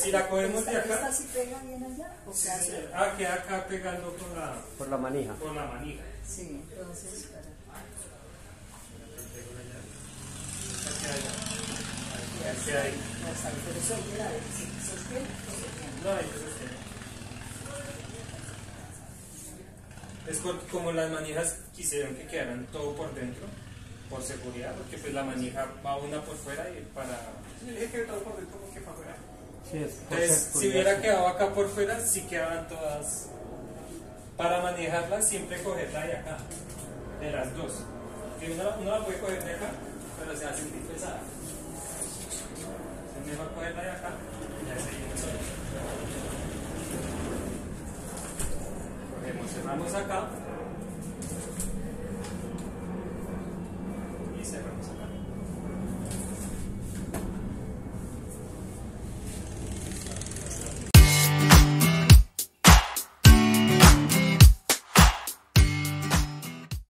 Si la cogemos de acá... ¿Esta sí pega bien allá? ¿O Sí, qué hace? señor. Ah, queda acá pegando Por la manija. por la manija. Sí, entonces, para... Aquí hay. No, está bien, pero eso hay que la ver, si sostiene, sostiene. No, hay que sostener. Es porque como las manijas quisieron que quedaran todo por dentro, por seguridad, porque pues la manija va una por fuera y para... Sí, dije que todo por dentro porque para afuera. Sí, es por Entonces, seguridad, si hubiera sí. quedado acá por fuera, sí quedaban todas. Para manejarla, siempre cogerla de acá, de las dos. Que uno la puede coger de acá, pero se hace muy pesada. Es mejor cogerla de acá y ya se viene solo. Cogemos, cerramos acá.